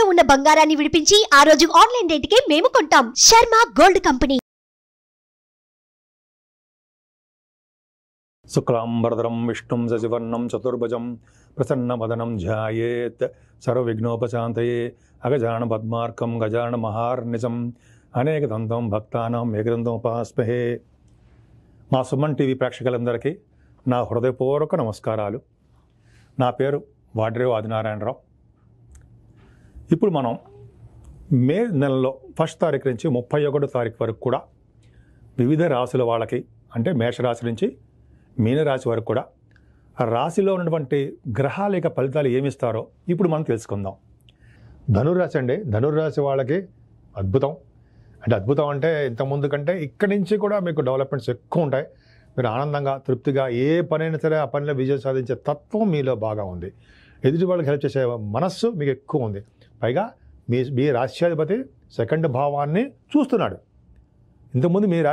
తాకట్టులో ఉన్న బంగారాన్ని విడిపించి ఆ రోజు ఆన్లైన్ రేటుకే మేము కొంటాం. Sharma gold company. శుక్లాంబరధరం విష్ణుం శశివర్ణం చతుర్భుజం ప్రసన్నవదనం ధ్యాయేత్ సర్వవిఘ్నోపశాంతయే అగజాన పద్మార్కం గజాన మహార్నిశం అనేకదంతం భక్తానాం ఏకదంతం ఉపాస్మహే. మా సుమన్ టీవీ ప్రేక్షకులందరికీ నా హృదయపూర్వక నమస్కారాలు. నా పేరు వాడ్రేవు ఆదినారాయణరావు. ఇప్పుడు మనం మే నెలలో 1 తారీఖు నుంచి 31 తారీఖు వరకు కూడా వివిధ రాశుల వాళ్ళకి, అంటే మేషరాశి నుంచి మీనరాశి వరకు కూడా రాశిలో ఉన్నటువంటి గ్రహాల యొక్క ఫలితాలు ఏమిస్తారో ఇప్పుడు మనం తెలుసుకుందాం. ధనుర్రాశి అండి. ధనుర్రాశి వాళ్ళకి అద్భుతం. అద్భుతం అంటే ఇంతకుముందు కంటే ఇక్కడి నుంచి కూడా మీకు డెవలప్మెంట్స్ ఎక్కువ ఉంటాయి. మీరు ఆనందంగా తృప్తిగా ఏ పనైనా సరే ఆ పనిలో విజయం సాధించే తత్వం మీలో బాగా ఉంది. ఎదుటి వాళ్ళకి హెల్ప్ చేసే మనస్సు మీకు ఎక్కువ ఉంది. పైగా మీ రాశ్యాధిపతి 2వ భావాన్ని చూస్తున్నాడు. ఇంతకుముందు మీ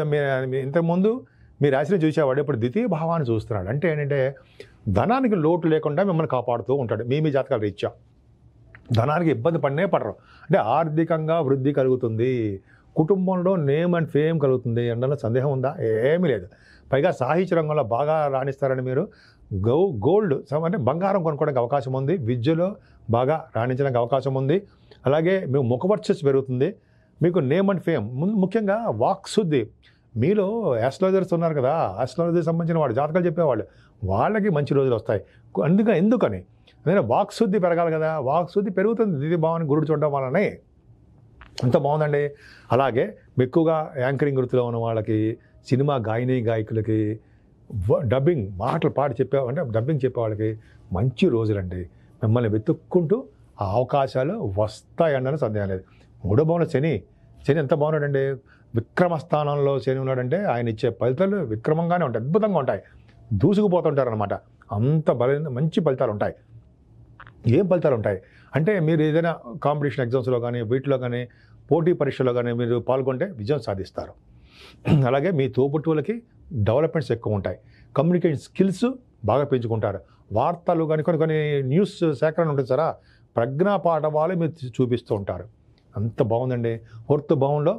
రాశిని చూసేవాడు, ఇప్పుడు 2వ భావాన్ని చూస్తున్నాడు. అంటే ఏంటంటే ధనానికి లోటు లేకుండా మిమ్మల్ని కాపాడుతూ ఉంటాడు. మీ జాతకాల రీత్యా ధనానికి ఇబ్బంది పడరు. అంటే ఆర్థికంగా వృద్ధి కలుగుతుంది, కుటుంబంలో నేమ్ అండ్ ఫేమ్ కలుగుతుంది అందులో సందేహం ఉందా? ఏమీ లేదు. పైగా సాహిత్య రంగంలో బాగా రాణిస్తారని మీరు గోల్డ్ అంటే బంగారం కొనుక్కోవడానికి అవకాశం ఉంది. విద్యలో బాగా రాణించడానికి అవకాశం ఉంది. అలాగే మీకు ముఖవర్చస్సు పెరుగుతుంది. మీకు నేమ్ అండ్ ఫేమ్, ముఖ్యంగా వాక్శుద్ధి. మీలో ఆస్ట్రాలజర్స్ ఉన్నారు కదా, ఆస్ట్రాలజీ సంబంధించిన వాళ్ళు జాతకాలు చెప్పేవాళ్ళు, వాళ్ళకి మంచి రోజులు వస్తాయి. ఎందుకని అదే వాక్శుద్ధి పెరగాలి కదా. వాక్శుద్ధి పెరుగుతుంది 2వ భావాన్ని గురుడు చూడడం వల్లనే. అంత బాగుందండి. అలాగే ఎక్కువగా యాంకరింగ్ వృత్తిలో ఉన్న వాళ్ళకి, సినిమా గాయకులకి, డబ్బింగ్ మాటలు డబ్బింగ్ చెప్పే వాళ్ళకి మంచి రోజులండి. మిమ్మల్ని వెతుక్కుంటూ ఆ అవకాశాలు వస్తాయన్న సందేహం లేదు. 3వ భావంలో శని ఎంత బాగున్నాడండి. విక్రమస్థానంలో శని ఉన్నాడంటే ఆయన ఇచ్చే ఫలితాలు విక్రమంగానే ఉంటాయి, అద్భుతంగా ఉంటాయి. దూసుకుపోతుంటారు అనమాట. అంత మంచి ఫలితాలు ఉంటాయి. ఏం ఫలితాలు ఉంటాయి అంటే మీరు ఏదైనా కాంపిటీషన్ ఎగ్జామ్స్లో కానీ, వీటిలో కానీ, పోటీ పరీక్షలో కానీ మీరు పాల్గొంటే విజయం సాధిస్తారు. అలాగే మీ తోబుట్టువులకి డెవలప్మెంట్స్ ఎక్కువ ఉంటాయి. కమ్యూనికేషన్ స్కిల్స్ బాగా పెంచుకుంటారు. వార్తలు కానీ కొన్ని న్యూస్ సేకరణ ఉంటుంది సరే, ప్రజ్ఞా పాఠవాలు మీరు చూపిస్తూ ఉంటారు. అంత బాగుందండి. 4వ భావంలో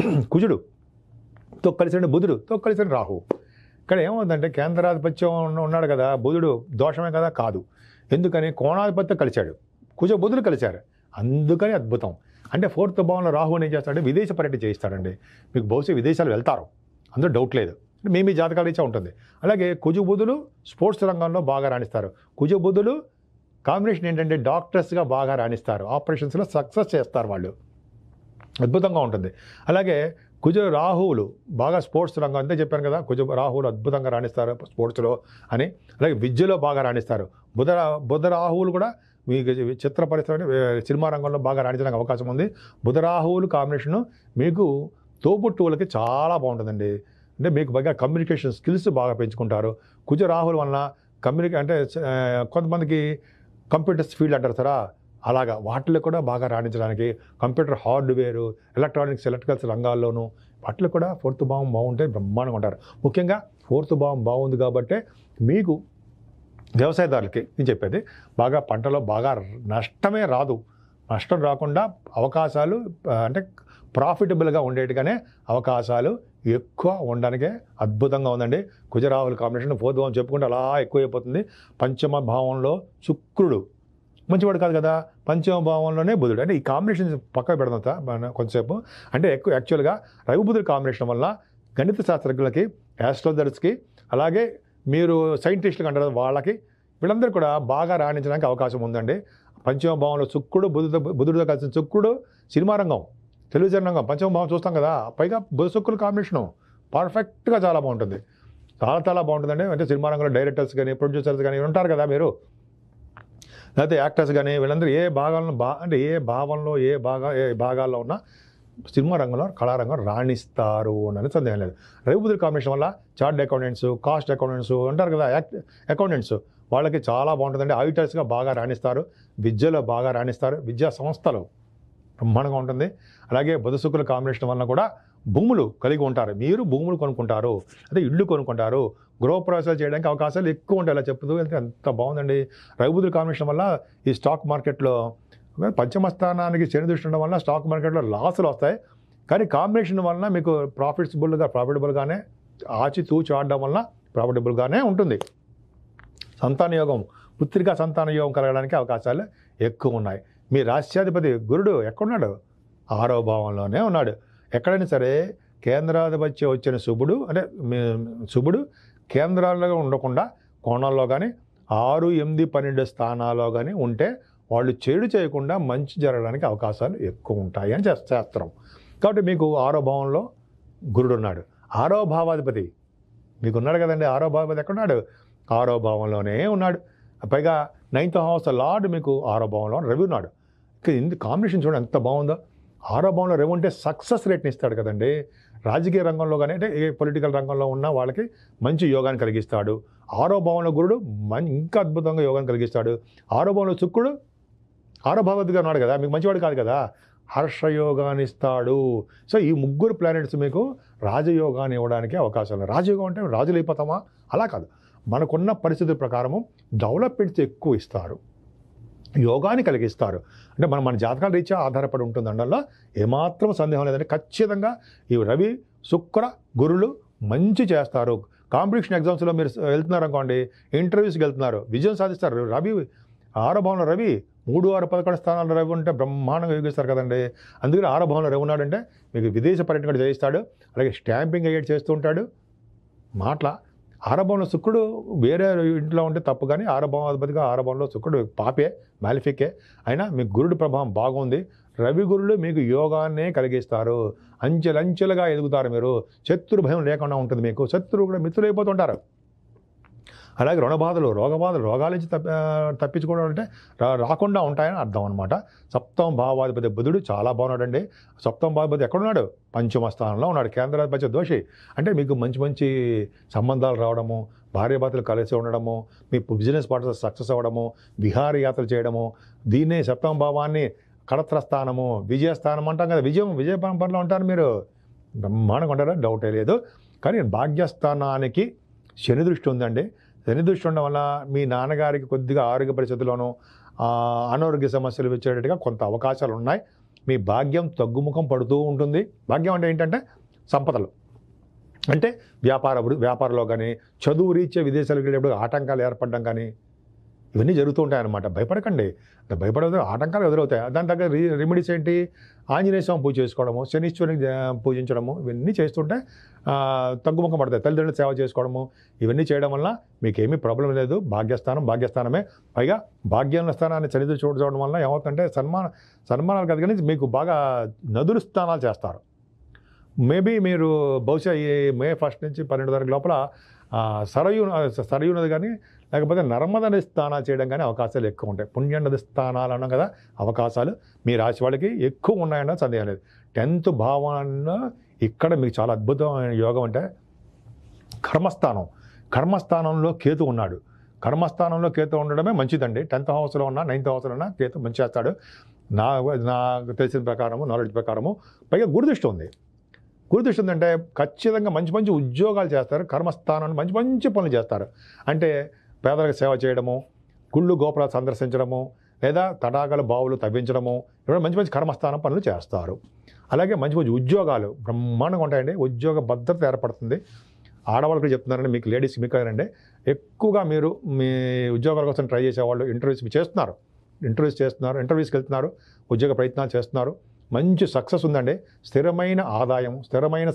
కుజుడుతో కలిసిన బుధుడుతో కలిసిన రాహు. ఇక్కడ ఏమవుతుందంటే కేంద్రాధిపత్యం ఉన్నాడు కదా బుధుడు, దోషమే కదా? కాదు. ఎందుకని? కోణాధిపత్యం కలిశాడు, బుధుడు కలిశారు. అందుకని అద్భుతం. అంటే 4వ భావంలో రాహుని ఏం చేస్తాడంటే విదేశ పర్యటన చేయిస్తాడండి. మీకు బహుశా విదేశాలు వెళ్తారు, అందులో డౌట్ లేదు. మీ జాతకాలు ఇచ్చే ఉంటుంది. అలాగే బుధులు స్పోర్ట్స్ రంగంలో బాగా రాణిస్తారు. బుధులు కాంబినేషన్ ఏంటంటే డాక్టర్స్గా బాగా రాణిస్తారు. ఆపరేషన్స్లో సక్సెస్ చేస్తారు వాళ్ళు. అద్భుతంగా ఉంటుంది. అలాగే రాహువులు బాగా స్పోర్ట్స్ రంగం అంతే చెప్పాను కదా. రాహువులు అద్భుతంగా రాణిస్తారు స్పోర్ట్స్లో అని. అలాగే విద్యలో బాగా రాణిస్తారు. బుధ రాహువులు కూడా మీకు చిత్ర పరిశ్రమ, సినిమా రంగంలో బాగా రాణించడానికి అవకాశం ఉంది. బుధ రాహువులు కాంబినేషను మీకు తోబుట్టువులకి చాలా బాగుంటుందండి. అంటే మీకు బాగా కమ్యూనికేషన్ స్కిల్స్ బాగా పెంచుకుంటారు. రాహువుల వలన అంటే కొంతమందికి కంప్యూటర్స్ ఫీల్డ్ అంటారు సరా, అలాగా వాటిలో కూడా బాగా రాణించడానికి, కంప్యూటర్ హార్డ్వేరు, ఎలక్ట్రికల్స్ రంగాల్లోనూ వాటిలో కూడా 4వ భావం బాగుంటే బ్రహ్మాండంగా ఉంటారు. ముఖ్యంగా 4వ భావం బాగుంది కాబట్టి మీకు వ్యవసాయదారులకి నేను చెప్పేది బాగా పంటలో బాగా నష్టమే రాదు. నష్టం రాకుండా అవకాశాలు అంటే ప్రాఫిటబుల్గా ఉండేట్టుగానే అవకాశాలు ఎక్కువ ఉండడానికే అద్భుతంగా ఉందండి. రాహుల కాంబినేషన్ 4వ భావం చెప్పుకుంటే అలా ఎక్కువైపోతుంది. 5వ భావంలో శుక్రుడు మంచివాడు కాదు కదా, 5వ భావంలోనే బుధుడు. అంటే ఈ కాంబినేషన్ పక్కన పెడదాం కొంతసేపు. అంటే యాక్చువల్గా రవి బుధుడు కాంబినేషన్ వల్ల గణిత శాస్త్రజ్ఞులకి, ఆస్ట్రాలజర్స్కి, అలాగే మీరు సైంటిస్టులకు అంటారు వాళ్ళకి, వీళ్ళందరూ కూడా బాగా రాణించడానికి అవకాశం ఉందండి. 5వ భావంలో శుక్రుడు, బుధుడితో కలిసిన శుక్రుడు సినిమా రంగం, టెలివిజన్ రంగం, 5వ భావం చూస్తాం కదా. పైగా బుధ శుక్రుడు కాంబినేషను పర్ఫెక్ట్గా చాలా బాగుంటుంది. చాలా బాగుంటుందండి. అంటే సినిమా రంగంలో డైరెక్టర్స్ కానీ, ప్రొడ్యూసర్స్ కానీ ఉంటారు కదా మీరు, లేకపోతే యాక్టర్స్ కానీ, వీళ్ళందరూ ఏ భాగాల్లో ఉన్న సినిమా రంగంలో, కళారంగం రాణిస్తారు అని సందేహం లేదు. రవి బుధుడు కాంబినేషన్ వల్ల చార్ట్ అకౌంటెంట్స్, కాస్ట్ అకౌంటెంట్స్ ఉంటారు కదా, అకౌంటెంట్స్ వాళ్ళకి చాలా బాగుంటుందండి. ఆడిటర్స్గా బాగా రాణిస్తారు. విద్యలో బాగా రాణిస్తారు. విద్యా సంస్థలు బ్రహ్మాండంగా ఉంటుంది. అలాగే బుధ శుక్రుల కాంబినేషన్ వలన కూడా భూములు కలిగి ఉంటారు. మీరు భూములు కొనుక్కుంటారు, అదే ఇళ్ళు కొనుక్కుంటారు, గృహప్రవేశాలు చేయడానికి అవకాశాలు ఎక్కువ ఉంటాయి. అలా చెప్తూ వెళ్తే ఎంత బాగుందండి. రవి బుధుల కాంబినేషన్ వల్ల ఈ స్టాక్ మార్కెట్లో పంచమ స్థానానికి శని దృష్టి ఉండడం వల్ల స్టాక్ మార్కెట్లో లాసులు వస్తాయి, కానీ కాంబినేషన్ వలన మీకు ప్రాఫిటబుల్గానే ఆచితూచి ఆడడం వలన ప్రాఫిటబుల్గానే ఉంటుంది. సంతాన యోగం, పుత్రికా సంతాన యోగం కలగడానికి అవకాశాలు ఎక్కువ ఉన్నాయి. మీ రాష్ట్రాధిపతి గురుడు ఎక్కడున్నాడు? 6వ భావంలోనే ఉన్నాడు. ఎక్కడైనా సరే కేంద్రాధిపత్యం వచ్చిన శుభుడు అంటే శుభుడు కేంద్రాల్లో ఉండకుండా కోణాల్లో కానీ 6, 8, 12 స్థానాల్లో కానీ ఉంటే వాళ్ళు చెడు చేయకుండా మంచి జరగడానికి అవకాశాలు ఎక్కువ ఉంటాయి అని శాస్త్రం. కాబట్టి మీకు 6వ భావంలో గురుడు ఉన్నాడు. 6వ భావాధిపతి మీకు ఉన్నాడు కదండి. 6వ భావాధిపతి ఎక్కడున్నాడు? 6వ భావంలోనే ఉన్నాడు. పైగా 9th హౌస్ లార్డ్ మీకు 6వ భావంలో రవి ఉన్నాడు. ఇంత కాంబినేషన్ చూడండి ఎంత బాగుందో. 6వ భావంలో రవి ఉంటే సక్సెస్ రేట్ని ఇస్తాడు కదండి. రాజకీయ రంగంలో కానీ అంటే ఏ పొలిటికల్ రంగంలో ఉన్న వాళ్ళకి మంచి యోగాన్ని కలిగిస్తాడు. 6వ భావంలో గురుడు ఇంకా అద్భుతంగా యోగాన్ని కలిగిస్తాడు. 6వ భావంలో శుక్రుడు 6వ భావాధిపతిగా ఉన్నాడు కదా, మీకు మంచివాడు కాదు కదా, హర్షయోగాన్ని ఇస్తాడు. సో ఈ ముగ్గురు ప్లానెట్స్ మీకు రాజయోగాన్ని ఇవ్వడానికి అవకాశాలు. రాజయోగం అంటే రాజులు అయిపోతామా? అలా కాదు, మనకున్న పరిస్థితుల ప్రకారము డెవలప్మెంట్స్ ఎక్కువ ఇస్తారు, యోగాన్ని కలిగిస్తారు. అంటే మన జాతకాల రీత్యా ఆధారపడి ఉంటుంది. అందువల్ల ఏమాత్రం సందేహం లేదంటే ఖచ్చితంగా ఈ రవి శుక్ర గురులు మంచి చేస్తారు. కాంపిటీషన్ ఎగ్జామ్స్లో మీరు వెళ్తున్నారు అనుకోండి, ఇంటర్వ్యూస్కి వెళ్తున్నారు, విజయం సాధిస్తారు. రవి 6వ భావంలో రవి 3, 6, 11 స్థానాల్లో రవి ఉంటే బ్రహ్మాండంగా యోగిస్తారు కదండి. అందుకని 6వ భావంలో రవి ఉన్నాడంటే మీకు విదేశ పర్యటన కూడా చేయిస్తాడు. అలాగే స్టాంపింగ్ అయ్యేట్ చేస్తూ ఉంటాడు. మాటల 6వ భావంలో శుక్రుడు వేరే ఇంట్లో ఉంటే తప్పు, కానీ 6వ భావాధిపతిగా 6వ భావంలో శుక్రుడు పాపే, మాలిఫికే. అయినా మీకు గురుడు ప్రభావం బాగుంది. రవి గురులు మీకు యోగాన్నే కలిగిస్తారు. అంచెలంచెలుగా ఎదుగుతారు. మీరు శత్రు భయం లేకుండా ఉంటుంది. మీకు శత్రువు కూడా మిత్రులు అయిపోతుంటారు. అలాగే రుణబాధలు, రోగాల నుంచి తప్పించుకోవడం అంటే రాకుండా ఉంటాయని అర్థం అనమాట. 7వ భావాధిపతి బుధుడు చాలా బాగున్నాడండి. 7వ భావాధిపతి ఎక్కడున్నాడు? పంచమ స్థానంలో ఉన్నాడు. కేంద్రాధిపత్య దోషి అంటే మీకు మంచి సంబంధాలు రావడము, భార్యాభర్తలు కలిసి ఉండడము, మీ బిజినెస్ పార్ట్నర్స్ సక్సెస్ అవ్వడము, విహారయాత్రలు చేయడము. దీన్నే 7వ భావాన్ని కళత్ర స్థానము, విజయస్థానం అంటాం కదా. విజయ పరంపరలో ఉంటారు మీరు, బ్రహ్మాండంగా ఉంటారా, డౌటే లేదు. కానీ భాగ్యస్థానానికి శని దృష్టి ఉందండి. శని దృష్టి ఉండడం వల్ల మీ నాన్నగారికి కొద్దిగా ఆరోగ్య పరిస్థితుల్లోనూ అనారోగ్య సమస్యలు వచ్చేటట్టుగా కొంత అవకాశాలు ఉన్నాయి. మీ భాగ్యం తగ్గుముఖం పడుతూ ఉంటుంది. భాగ్యం అంటే ఏంటంటే సంపదలు, అంటే వ్యాపారంలో కానీ చదువు రీత్యా విదేశాలకు వెళ్ళేప్పుడు ఆటంకాలు ఏర్పడడం కానీ ఇవన్నీ జరుగుతూ ఉంటాయన్నమాట. భయపడకండి, భయపడదు, ఆటంకాలు ఎదురవుతాయి. దాని తగ్గ రెమెడీస్ ఏంటి? ఆంజనేయ స్వామి పూజ చేసుకోవడము, శనీశ్వరుని పూజించడము, ఇవన్నీ చేస్తుంటే తగ్గుముఖం పడతాయి. తల్లిదండ్రులు సేవ చేసుకోవడము, ఇవన్నీ చేయడం వల్ల మీకేమీ ప్రాబ్లం లేదు. భాగ్యస్థానమే. పైగా భాగ్యం స్థానాన్ని చరిత్ర చూడడం వల్ల ఏమవుతుందంటే సన్మానాలు కాదు కానీ మీకు బాగా నదులు స్థానాలు చేస్తారు. మేబీ మీరు బహుశా ఈ మే 1 నుంచి 12 వరకు లోపల సరయూ నది కానీ లేకపోతే నర్మదా నది స్నానాలు చేయడం కానీ అవకాశాలు ఎక్కువ ఉంటాయి. పుణ్య నది స్నానాలు అన్నాం కదా, అవకాశాలు మీ రాశి వాళ్ళకి ఎక్కువ ఉన్నాయన్న సందేహం లేదు. 10th భావాన్ని ఇక్కడ మీకు చాలా అద్భుతమైన యోగం అంటే కర్మస్థానంలో కేతు ఉన్నాడు. కర్మస్థానంలో కేతు ఉండడమే మంచిదండి. 10th హౌస్లో ఉన్నా 9th హౌస్లో ఉన్నా కేతు మంచి చేస్తాడు. నాకు తెలిసిన ప్రకారము, నాలెడ్జ్ ప్రకారము. పైగా గురుదృష్టి ఉంది. గురుదృష్టి ఉందంటే ఖచ్చితంగా మంచి ఉద్యోగాలు చేస్తారు. కర్మస్థానాన్ని మంచి పనులు చేస్తారు. అంటే పేదలకు సేవ చేయడము, గుళ్ళు గోపురాలు సందర్శించడము, లేదా తడాగల బావులు తవ్వించడము, ఇవన్నీ మంచి కర్మస్థానం పనులు చేస్తారు. అలాగే మంచి ఉద్యోగాలు బ్రహ్మాండంగా ఉంటాయండి. ఉద్యోగ భద్రత ఏర్పడుతుంది. ఆడవాళ్ళకి చెప్తున్నారండి, మీకు లేడీస్కి మీకు కదండి, ఎక్కువగా మీరు మీ ఉద్యోగాల కోసం ట్రై చేసేవాళ్ళు ఇంటర్వ్యూస్కి వెళ్తున్నారు, ఉద్యోగ ప్రయత్నాలు చేస్తున్నారు. మంచి సక్సెస్ ఉందండి. స్థిరమైన ఆదాయం, స్థిరమైన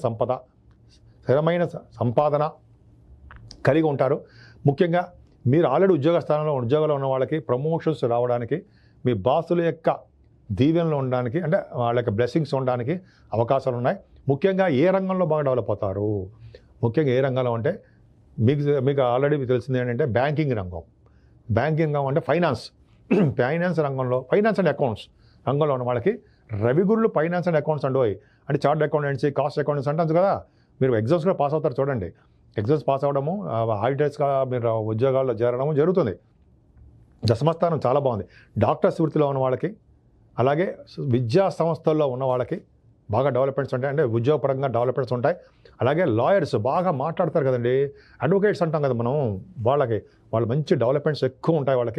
సంపాదన కలిగి ఉంటారు. ముఖ్యంగా మీరు ఆల్రెడీ ఉద్యోగంలో ఉన్న వాళ్ళకి ప్రమోషన్స్ రావడానికి, మీ బాసుల యొక్క దీవెనలు ఉండడానికి, అంటే వాళ్ళ యొక్క బ్లెస్సింగ్స్ ఉండడానికి అవకాశాలు ఉన్నాయి. ముఖ్యంగా ఏ రంగంలో బాగా డెవలప్ అవుతారు? ముఖ్యంగా ఏ రంగంలో అంటే మీకు ఆల్రెడీ తెలిసింది ఏంటంటే బ్యాంకింగ్ రంగం అంటే ఫైనాన్స్ రంగంలో, ఫైనాన్స్ అండ్ అకౌంట్స్ రంగంలో ఉన్న వాళ్ళకి రవి గురులు ఫైనాన్స్ అండ్ అకౌంట్స్ అంటే చార్ట్ అకౌంటెన్సీ, కాస్ట్ అకౌంటెన్సీ అంటారు కదా. మీరు ఎగ్జామ్స్ కూడా పాస్ అవుతారు చూడండి. ఎగ్జామ్స్ పాస్ అవ్వడము, ఆడిటర్స్గా మీరు ఉద్యోగాల్లో చేరడము జరుగుతుంది. దశమస్థానం చాలా బాగుంది. డాక్టర్స్ వృత్తిలో ఉన్న వాళ్ళకి, అలాగే విద్యా సంస్థల్లో ఉన్న వాళ్ళకి బాగా డెవలప్మెంట్స్ ఉంటాయి. అంటే ఉద్యోగపరంగా డెవలప్మెంట్స్ ఉంటాయి. అలాగే లాయర్స్ బాగా మాట్లాడతారు కదండి, అడ్వకేట్స్ అంటాం కదా మనం, వాళ్ళు మంచి డెవలప్మెంట్స్ ఎక్కువ ఉంటాయి వాళ్ళకి.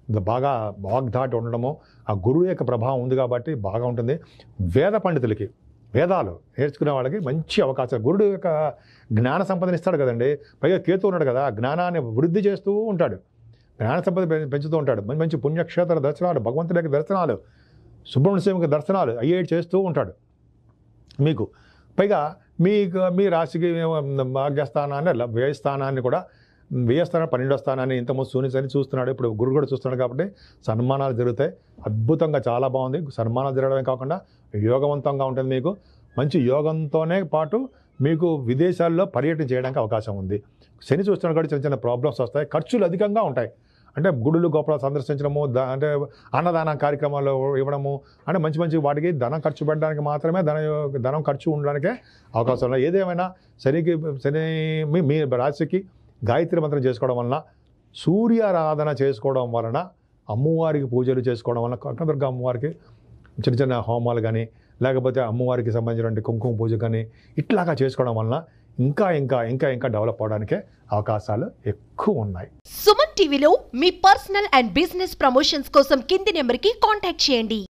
బాగా వాగ్ధాటి ఉండడము, ఆ గురువు యొక్క ప్రభావం ఉంది కాబట్టి బాగా ఉంటుంది. వేద పండితులకి, వేదాలు నేర్చుకునే వాళ్ళకి మంచి అవకాశం. గురుడు యొక్క జ్ఞాన సంపదన ఇస్తాడు కదండి. పైగా కేతు ఉన్నాడు కదా, జ్ఞానాన్ని వృద్ధి చేస్తూ ఉంటాడు, జ్ఞాన సంపద పెంచుతూ ఉంటాడు. మంచి మంచి పుణ్యక్షేత్ర దర్శనాలు, భగవంతుడి యొక్క దర్శనాలు, సుబ్రహ్మణ్య స్వామికి దర్శనాలు అయ్యేటి చేస్తూ ఉంటాడు మీకు. పైగా మీ రాశికి భాగ్యస్థానాన్ని, వ్యయస్థానాన్ని కూడా, వ్యయస్థానం 12వ స్థానాన్ని ఇంతకుముందు సూర్యుని చూస్తున్నాడు, ఇప్పుడు గురువు కూడా చూస్తున్నాడు కాబట్టి సన్మానాలు జరుగుతాయి. అద్భుతంగా చాలా బాగుంది. సన్మానాలు జరగడమే కాకుండా యోగవంతంగా ఉంటుంది. మీకు మంచి యోగంతోనే పాటు మీకు విదేశాల్లో పర్యటన చేయడానికి అవకాశం ఉంది. శని చూస్తున్నాడు కూడా చిన్న చిన్న ప్రాబ్లమ్స్ వస్తాయి. ఖర్చులు అధికంగా ఉంటాయి. అంటే గుడులు గోపురాలు సందర్శించడము, అంటే అన్నదాన కార్యక్రమాలు ఇవ్వడము, అంటే మంచి మంచి వాటికి ధనం ఖర్చు పెట్టడానికి మాత్రమే ధనం ఖర్చు ఉండడానికే అవకాశం ఉంది. ఏదేమైనా శని మీ రాశికి గాయత్రి మంత్రం చేసుకోవడం వలన, సూర్యారాధన చేసుకోవడం వలన, అమ్మవారికి పూజలు చేసుకోవడం వలన, కనకదుర్గ అమ్మవారికి చిన్న చిన్న హోమాలు కానీ, లేకపోతే అమ్మవారికి సంబంధించినటువంటి కుంకుమ పూజ కానీ ఇట్లాగా చేసుకోవడం వలన ఇంకా ఇంకా ఇంకా ఇంకా డెవలప్ అవడానికే అవకాశాలు ఎక్కువ ఉన్నాయి. సుమన్ టీవీలో మీ పర్సనల్ అండ్ బిజినెస్ ప్రమోషన్స్ కోసం కింది నెంబర్కి కాంటాక్ట్ చేయండి.